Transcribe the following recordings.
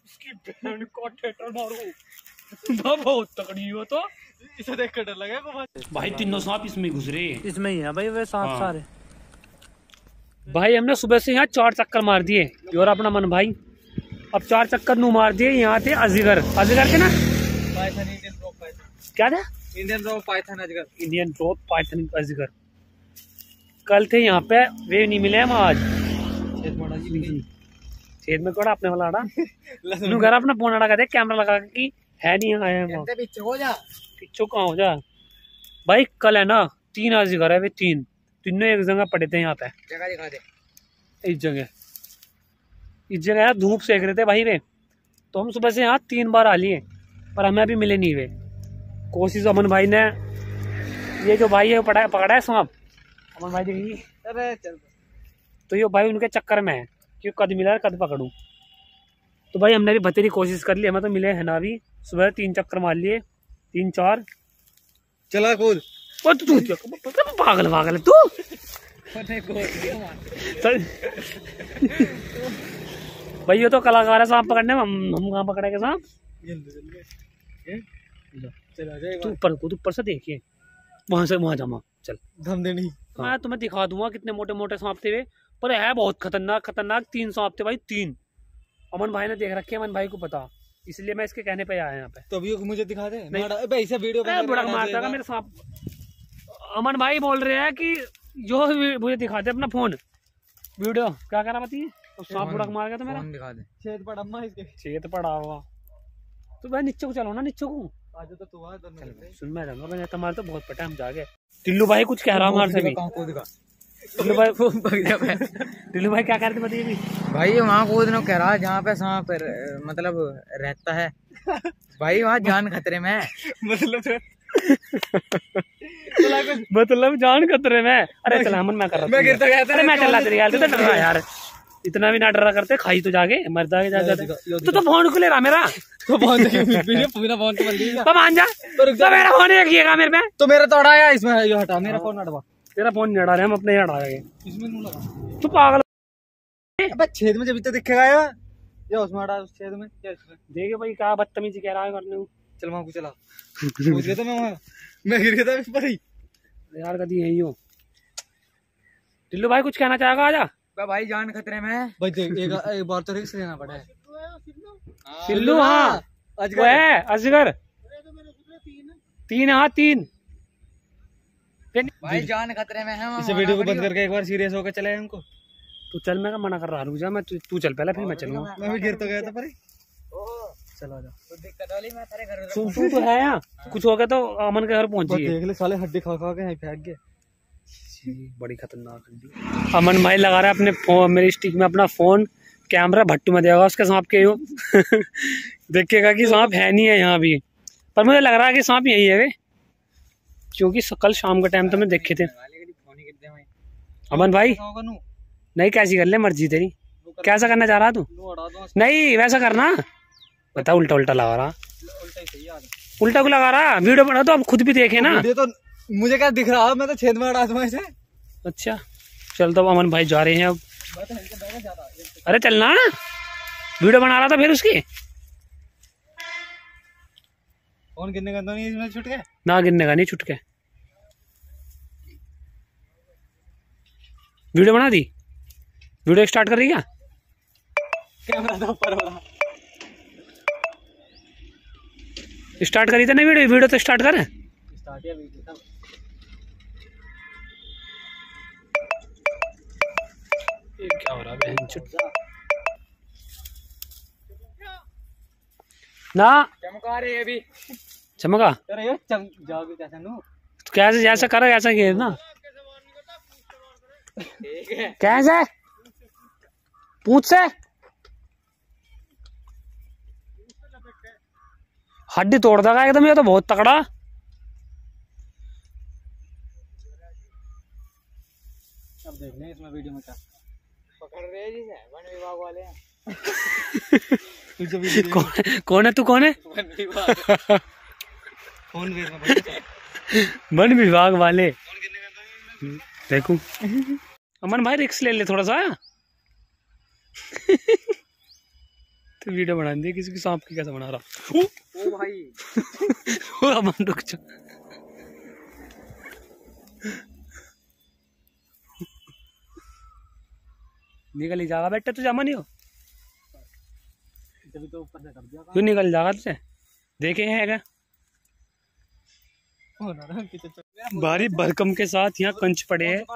उसकी बहन को थिएटर मारो बहुत तगड़ी हो तो इसे देख कर डर लगा भाई। तीनों सांप इसमें घुस रहे हैं। इसमें ही है भाई वे सांप सारे। भाई हमने सुबह से यहाँ 4 चक्कर मार दिए और अपना मन भाई अब 4 चक्कर नू मार दिए। यहाँ थे अजगर, अजगर के ना पाइथन, इंडियन रॉक पाइथन। क्या था? इंडियन रॉक पाइथन अजगर। इंडियन रॉक पाइथन अजगर। कल थे यहाँ पे, वे नहीं मिले हम आज। खेत में कोड़ा अपने वाला घर अपना फोन अड़ा कहते कैमरा लगा कि है नहीं आया पीछे हो जा, पिछो कहाँ हो जा भाई। कल है ना 3 अजगर है, वे तीनों एक जगह पड़े थे। यहाँ पे जगह दिखा दे। इस जगह यार धूप सेक रहे थे भाई वे, तो हम सुबह से यहाँ 3 बार आ लिए पर हमें अभी मिले नहीं वे। कोशिश अमन भाई ने, ये जो भाई है वो पकड़ा है सांप। अमन भाई देखिए, अरे चल तो ये भाई उनके चक्कर में है कि कद मिला कद पकड़ूं। तो भाई हमने भी बतेरी कोशिश कर ली, हमें तो मिले है ना। अभी सुबह 3 चक्कर मार लिए, 3-4 चला कूद। तू पागल तू भाई ये तो कलाकार है सांप पकड़ने में, हम कहाँ पकड़ेंगे सांप। तू ऊपर से देखिए, वहां से वहां जमा चल धम देनी। मैं तुम्हें दिखा दूंगा कितने मोटे मोटे सांप थे वे, पर है बहुत खतरनाक 3 सांप थे भाई, 3। अमन भाई ने देख रखे, अमन भाई को पता, इसलिए मैं इसके कहने पे आया यहाँ पे। तो अभी मुझे दिखा दे ऐसे वीडियो बुड़क मारता था मेरे सांप। अमन भाई बोल रहे हैं कि जो मुझे दिखा दे अपना फोन वीडियो। क्या कह रहा बताइए? तो सांप बुड़क मार गया तो मेरा दिखा दे। छेद पड़ा अम्मा इसके, छेद पड़ा हुआ। तो भाई नीचे को चलो ना, नीचे को आज तो तू आ सुन मैं जाऊंगा। मैंने तुम्हारे तो बहुत पटा, हम जागे। टिल्लू भाई कुछ कह रहा हमारे से भी। टिल्लू भाई टिल्लू भाई क्या कह रहे थे बताइए भाई? वहाँ कूदने कह रहा है जहाँ पे सांप मतलब रहता है भाई, वहाँ जान खतरे में मतलब जान खतरे में। अरे चला अमन, मैं कर रहा, मैं गिरता गया था। मैं चला तेरी तो डर रहा यार, इतना भी ना डरा करते, खाई तो जाके मर जाके। तो फोन को ले रहा मेरा, तो फोन तो मान जा, तो मेरा फोन रखिएगा मेरे में। तो मेरा तो अड़ाया इसमें, ये हटा मेरा फोन हटवा। तेरा फोन नहीं हटा रहे हम, अपने ही हटाएंगे। इसमें नहीं लगा तू पागल। अबे छेद में जब तो दिखेगा यार, ये उसमें हटा, उस छेद में क्या इसमें। देखिए भाई क्या बदतमीजी कह रहा है करने को। चल वहाँ को चला, कूद गया था मैं गिर गया था इस पर ही यार। कभी यही हो। टिल्लू भाई कुछ कहना चाहेगा? आजा भाई, जान खतरे में है भाई। एक बार तो रिस्क लेना पड़ा है। टिल्लू हाँ वो है अजगर। 3 हाँ 3 भाई जान खतरे में है। इसे वीडियो को बंद करके एक बार सीरियस होकर चले हमको। तू चल, मैं मना कर रहा हूँ, रुक जा। मैं तू चल पहले, फिर मैं चलूंगा। मैं भी गिर तो गया था पर चलो जा। तू तो है यहाँ, कुछ हो गया तो अमन के घर पहुंची। देख ले साले, हड्डी खा खा के फेंक गए। बड़ी खतरनाक हड्डी। अमन भाई लगा रहा है अपने फोन, मेरी स्टिक में अपना फोन कैमरा भट्टू में देगा उसके सांप के यो देखेगा कि सांप है नहीं है यहाँ भी, पर मुझे लग रहा है कि सांप यही है वे, क्योंकि कल शाम के टाइम तो मैं देखे थे। अमन भाई नहीं, कैसी कर ले मर्जी तेरी। कैसा करना चाह रहा तू? नहीं वैसा करना, बता। उल्टा लगा रहा, उल्टा को लगा रहा। वीडियो बना तो अब खुद भी देखे ना। तो मुझे क्या दिख रहा है, मैं तो छेद में अड़ा दूंगा इसे। अच्छा चल, तो अमन भाई जा रहे हैं अब। अरे चलना, वीडियो बना रहा था फिर उसकी। फोन गिरने का तो नहीं इसमें छूट गया ना, गिरने का नहीं छूट के। वीडियो बना दी, वीडियो स्टार्ट कर रही क्या? कैमरा तो ऊपर वाला स्टार्ट करी था ना वीडियो तो स्टार्ट कर। स्टार्ट या वीडियो ये क्या हो रहा है बहन चुट ना? चमका रहे अभी, चमका। अरे ये जाओगे कैसे नू? तो कैसे जैसा करो ऐसा घेर ना। कैसे पूछ से हड्डी तोड़ देगा एकदम, ये तो बहुत तगड़ा। अब देख लें इसमें वीडियो में क्या पकड़ रहे हैं जी, वन विभाग वाले हैं। कौन है तू? कौन है? वन विभाग वाले। देखो अमन भाई रिक्स ले ले थोड़ा सा तो वीडियो बना दी किसी की सांप की कैसे बना रहा। ओ भाई ओ अमन रुक जा। निकल ही जाएगा बेटा तुझे अमन ही हो तो ऊपर से कर दिया क्यों निकल जाएगा तुझे देखे हैं क्या भारी भरकम के साथ यहाँ कंच पड़े हैं।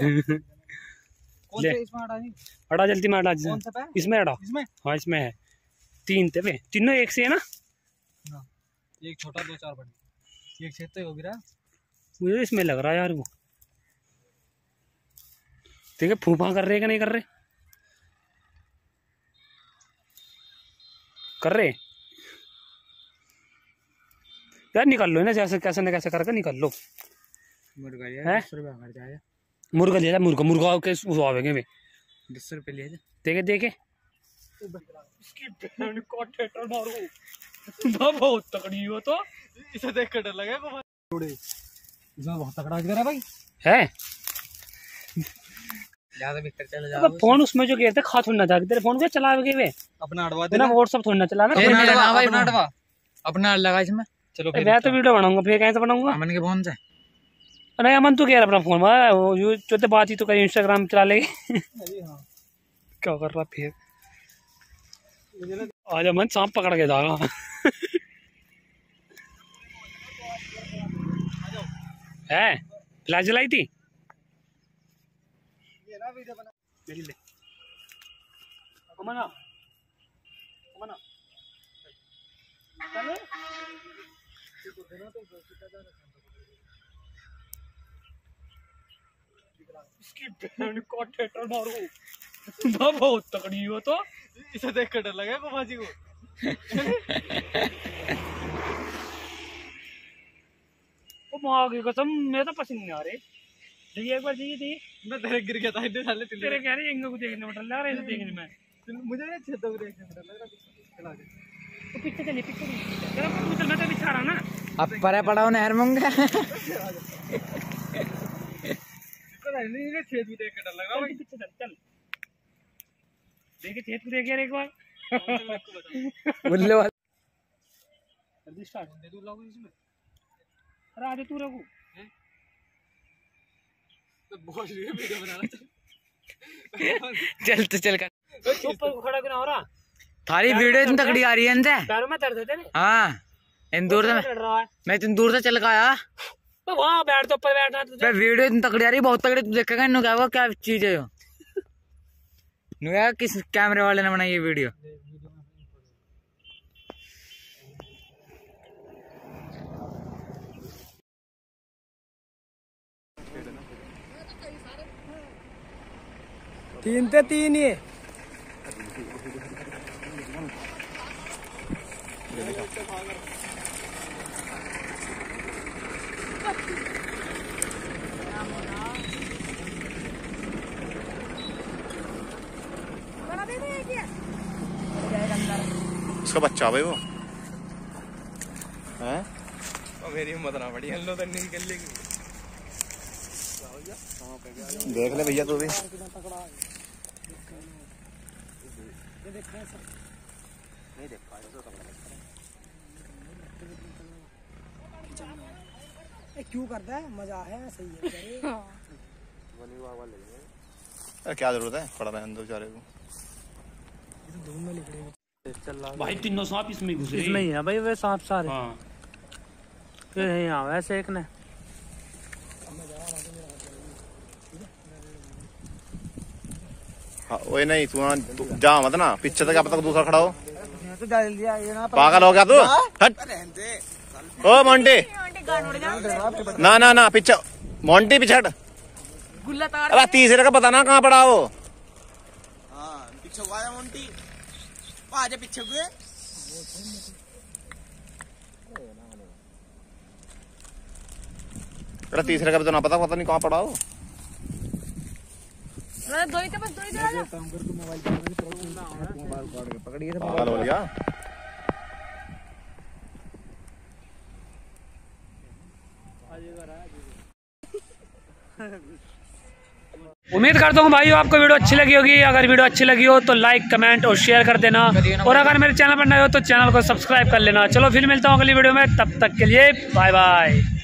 ले अड़ा जल्दी में अड़ा इसमें अड़ा हाँ इसमें है 3 थे वे तीनों एक से है ना एक छोटा 2 4 बड़े एक छेद हो गया मुझे इसमें लग रहा है यार वो ठीक है फूफा कर रहे कि नहीं कर रहे यार निकाल लो ना जैसे कैसे न कैसे करके निकाल लो मुर्गा है मुर्गा ले जा मुर्गा के आवेंगे वे 10 रुपए लिए देखे देखे बहुत तगड़ी हो तो इसे देख कर डर लगा इसमें बहुत तगड़ा अजगर है भाई है ज्यादा भीतर चले जाओ फोन उसमें जो गिरते थे खा थोड़ी ना जाके तेरे फोन पे चलावे वे अपना अड़वा देना व्हाट्सएप थोड़ी ना चलाना अपना अड़वा अपना लगा इसमें चलो मैं तो वीडियो बनाऊंगा फिर कैसे बनाऊंगा अमन के फोन से अरे अमन तू कह रहा अपना फोन में जो बात ही तो कहीं इंस्टाग्राम चला लेगी क्या कर रहा फिर आज अमन सांप पकड़ के जाएगा है फ्लैश जलाई थी अमन अमन बहुत तगड़ी हो तो इसे देख कर डर लगा गोमाजी को माँ की कसम मेरे तो पसंद नहीं आ रहे देखिए एक बार चाहिए मैं तेरे गिर गया था इतने साले तेरे कह रहे एंगल को देखने में डर लग रहा है देखने में मुझे नहीं छेदों को देखने में डर लग रहा चला दे तो पीछे चलिए पीछे तेरा कबूतर मैं तो बिछा रहा ना अब परे पड़ा नहर मंगा छेद भी देख के डर लग रहा भाई पीछे चल चल देखिए छेद को देख यार एक बार बुल्ले वाला जल्दी स्टार्ट दे दूं लागू इसमें अरे आधे तू रखो तो बहुत वीडियो बना रहा चल तो चल कर ऊपर खड़ा क्यों हो रहा थारी वीडियो इतनी तगड़ी आ रही है इनसे पैरों में दर्द है तेरे हाँ इन दूर से मैं इतनी दूर से चल के आया तो वहाँ बैठ तो ऊपर बैठना तुझे वीडियो इतनी तगड़ी आ रही बहुत तगड़ी तू देखेगा इन्हों क्या क्या चीज है किस कैमरे वाले ने बनाई ये वीडियो तीन ते तीन ही उसका बच्चा भाई वो हैं मेरी हिम्मत ना पड़ी हम लोग तो निकल लेगी देख ले भैया तू भी क्यों करता है मजा है सही है क्या जरूरत है पड़ा रहे अंदर बेचारे को भाई तीनों सांप इसमें घुस रहे इसमें ही है भाई वे सांप सारे हाँ यहाँ वैसे एक ने हाँ वही नहीं तू जा मत ना पीछे तक अब तक दूसरा खड़ा हो तो डाल दिया ये ना पागल हो गया तू हट ओ मोंटी ना ना ना पीछे मोंटी पीछे हट अरे तीसरे का पता ना कहाँ पड़ा वो पीछे हुआ है मोंटी आजा पीछे हुए अरे तीसरे का भी तो ना पता नहीं कहाँ पड़ा वो पागल हो गया उम्मीद करता हूँ भाइयों आपको वीडियो अच्छी लगी होगी। अगर वीडियो अच्छी लगी हो तो लाइक कमेंट और शेयर कर देना, और अगर मेरे चैनल पर नए हो तो चैनल को सब्सक्राइब कर लेना। चलो फिर मिलता हूँ अगली वीडियो में, तब तक के लिए बाय बाय।